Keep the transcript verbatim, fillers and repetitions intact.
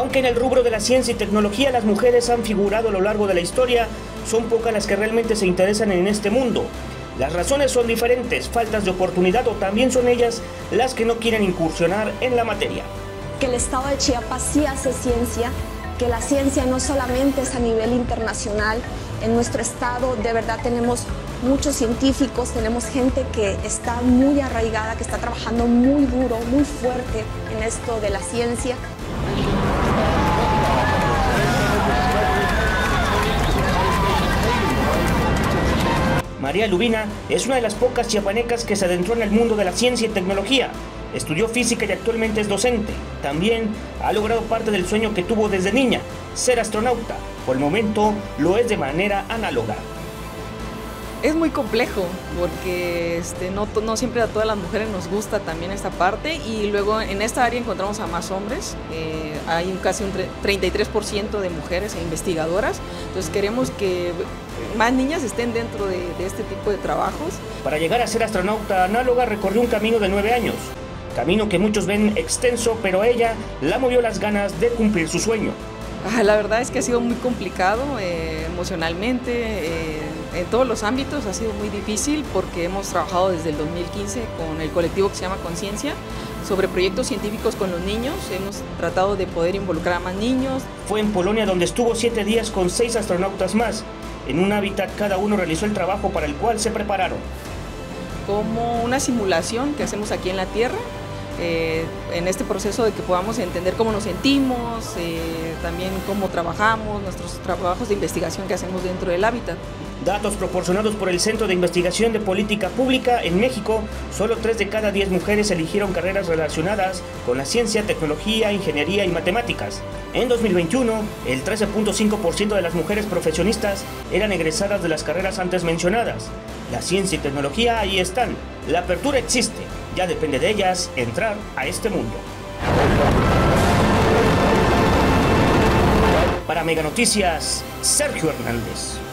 Aunque en el rubro de la ciencia y tecnología las mujeres han figurado a lo largo de la historia, son pocas las que realmente se interesan en este mundo. Las razones son diferentes, faltas de oportunidad o también son ellas las que no quieren incursionar en la materia. Que el estado de Chiapas sí hace ciencia, que la ciencia no solamente es a nivel internacional. En nuestro estado de verdad tenemos muchos científicos, tenemos gente que está muy arraigada, que está trabajando muy duro, muy fuerte en esto de la ciencia. María Lubina es una de las pocas chiapanecas que se adentró en el mundo de la ciencia y tecnología. Estudió física y actualmente es docente. También ha logrado parte del sueño que tuvo desde niña, ser astronauta. Por el momento lo es de manera análoga. Es muy complejo porque este, no, no siempre a todas las mujeres nos gusta también esta parte, y luego en esta área encontramos a más hombres. Eh, hay un, casi un treinta y tres por ciento de mujeres e investigadoras, entonces queremos que más niñas estén dentro de, de este tipo de trabajos. Para llegar a ser astronauta análoga recorrió un camino de nueve años, camino que muchos ven extenso, pero a ella la movió las ganas de cumplir su sueño. La verdad es que ha sido muy complicado eh, emocionalmente, eh, en todos los ámbitos ha sido muy difícil porque hemos trabajado desde el dos mil quince con el colectivo que se llama Conciencia sobre proyectos científicos con los niños. Hemos tratado de poder involucrar a más niños. Fue en Polonia donde estuvo siete días con seis astronautas más. En un hábitat cada uno realizó el trabajo para el cual se prepararon. Como una simulación que hacemos aquí en la Tierra. Eh, en este proceso de que podamos entender cómo nos sentimos, eh, también cómo trabajamos, nuestros trabajos de investigación que hacemos dentro del hábitat. Datos proporcionados por el Centro de Investigación de Política Pública en México, solo tres de cada diez mujeres eligieron carreras relacionadas con la ciencia, tecnología, ingeniería y matemáticas. En dos mil veintiuno, el trece punto cinco por ciento de las mujeres profesionistas eran egresadas de las carreras antes mencionadas. La ciencia y tecnología ahí están, la apertura existe, ya depende de ellas entrar a este mundo. Para Mega Noticias, Sergio Hernández.